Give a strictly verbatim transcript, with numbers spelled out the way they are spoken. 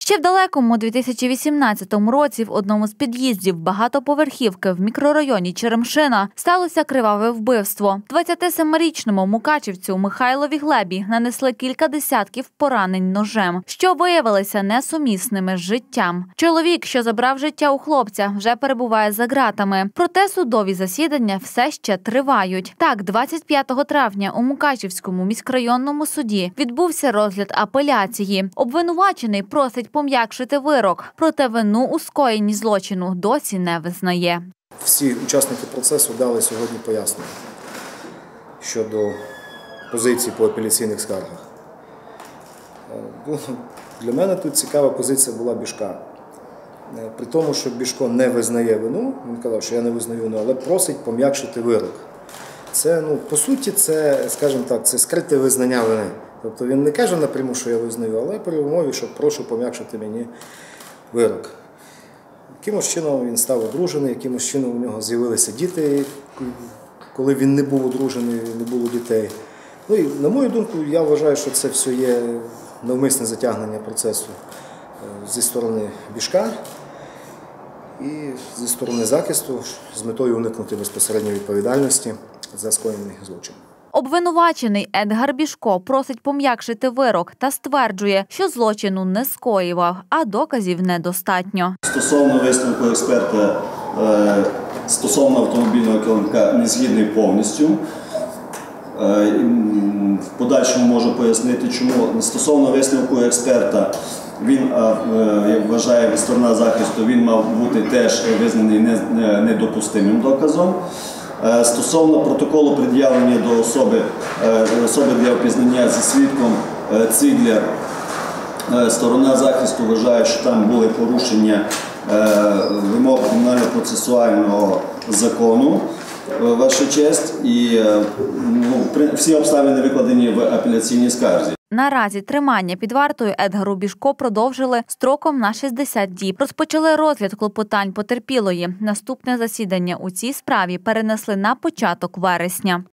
Ще в далекому дві тисячі вісімнадцятому році в одному з під'їздів багатоповерхівки в мікрорайоні Черемшина сталося криваве вбивство. двадцятисемирічному мукачівцю Михайлові Глебі нанесли кілька десятків поранень ножем, що виявилися несумісними з життям. Чоловік, що забрав життя у хлопця, вже перебуває за ґратами. Проте судові засідання все ще тривають. Так, двадцять п'ятого травня у Мукачівському міськрайонному суді відбувся розгляд апеляції. Обвинувачений просить пом'якшити вирок, проте вину у скоєнні злочину досі не визнає. Всі учасники процесу дали сьогодні пояснення щодо позиції по апеляційних скаргах. Для мене тут цікава позиція була Бішка. При тому, що Бішко не визнає вину, він казав, що я не визнаю вину, але просить пом'якшити вирок. Це, ну, по суті, це, скажімо так, це скрите визнання вини. Тобто він не каже напряму, що я визнаю, але при умові, що прошу пом'якшити мені вирок. Якимось чином він став одружений, якимось чином у нього з'явилися діти, коли він не був одружений, не було дітей. Ну і, на мою думку, я вважаю, що це все є навмисне затягнення процесу зі сторони Бішка і зі сторони захисту з метою уникнути безпосередньої відповідальності за скоєний злочин. Обвинувачений Едгар Бішко просить пом'якшити вирок та стверджує, що злочину не скоював, а доказів недостатньо. Стосовно висновку експерта стосовно автомобільного килимка не згідний повністю. В подальшому можу пояснити, чому. Стосовно висновку експерта, він, як вважає сторона захисту, він мав бути теж визнаний недопустимим доказом. Стосовно протоколу пред'явлення до особи, особи для опізнання зі свідком Циглер, сторона захисту вважає, що там були порушення вимог кримінально-процесуального закону, ваша честь, і ну, всі обставини викладені в апеляційній скарзі. Наразі тримання під вартою Едгару Бішко продовжили строком на шістдесят діб. Розпочали розгляд клопотань потерпілої. Наступне засідання у цій справі перенесли на початок вересня.